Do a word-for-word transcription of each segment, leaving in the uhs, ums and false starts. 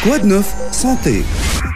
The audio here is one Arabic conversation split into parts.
كواد نوف سانتي.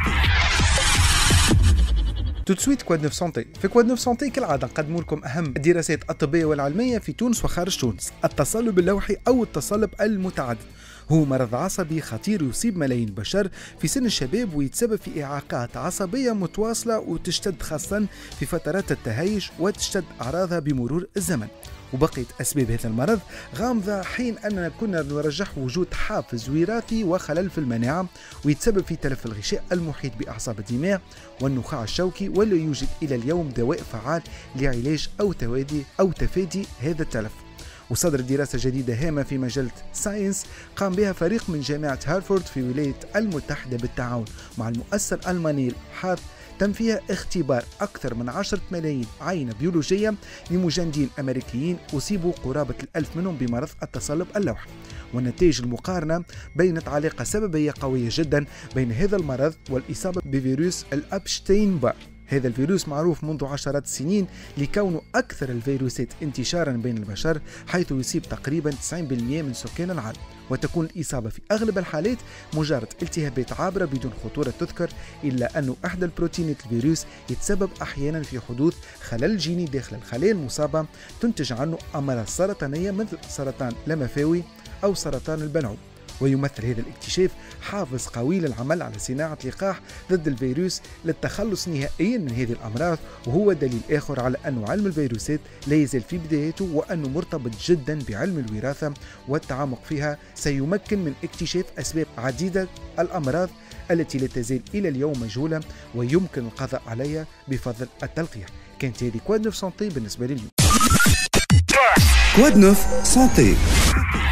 تو سويت كواد نوف سانتي. في كواد نوف سانتي كالعادة نقدم لكم أهم الدراسات الطبية والعلمية في تونس وخارج تونس. التصلب اللوحي أو التصلب المتعدد هو مرض عصبي خطير يصيب ملايين البشر في سن الشباب ويتسبب في إعاقات عصبية متواصلة وتشتد خاصة في فترات التهيج وتشتد أعراضها بمرور الزمن. وبقية أسباب هذا المرض غامضة حين أننا كنا نرجح وجود حافز وراثي وخلل في المناعة ويتسبب في تلف الغشاء المحيط بأعصاب الدماغ والنخاع الشوكي، ولا يوجد إلى اليوم دواء فعال لعلاج أو توادي أو تفادي هذا التلف. وصدر دراسة جديدة هامة في مجلة ساينس قام بها فريق من جامعة هارفارد في الولايات المتحدة بالتعاون مع المؤسسة الألمانية الحاث، تم فيها اختبار أكثر من عشرة ملايين عينة بيولوجية لمجندين أمريكيين أصيبوا قرابة الألف منهم بمرض التصلب اللوحي. والنتائج المقارنة بينت علاقة سببية قوية جدا بين هذا المرض والإصابة بفيروس الأبشتين بار. هذا الفيروس معروف منذ عشرات السنين لكونه أكثر الفيروسات انتشارا بين البشر، حيث يصيب تقريبا تسعين بالمئة من سكان العالم، وتكون الإصابة في أغلب الحالات مجرد التهابات عابرة بدون خطورة تذكر، إلا أن إحدى البروتينات الفيروس يتسبب أحيانا في حدوث خلل جيني داخل الخلايا المصابة تنتج عنه أمراض سرطانية مثل سرطان اللمفاوي أو سرطان البلعوم. ويمثل هذا الاكتشاف حافز قوي للعمل على صناعة لقاح ضد الفيروس للتخلص نهائيا من هذه الأمراض، وهو دليل آخر على أن علم الفيروسات لا يزال في بدايته وأنه مرتبط جدا بعلم الوراثة، والتعمق فيها سيمكن من اكتشاف أسباب عديدة الأمراض التي لا تزال إلى اليوم مجهولة ويمكن القضاء عليها بفضل التلقيح. كانت هذه كواد نوف سانتي بالنسبة لي اليوم. كواد نوف سانتي.